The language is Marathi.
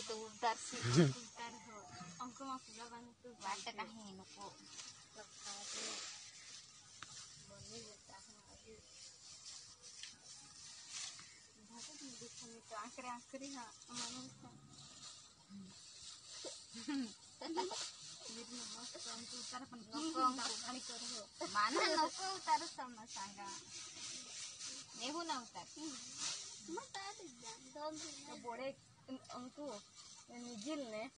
तो उतार हो अंक मा पूजा बन तो वाट काही नको बनी जाता है आगे भागत में दिखने तो आखरी हां मानो वीर मस्त अंक उतार पण नको आणि कर हो माना नको उतार समज सांगा नेहू ना उतार मत आले जान दोन बड़े अंकु निजिल ने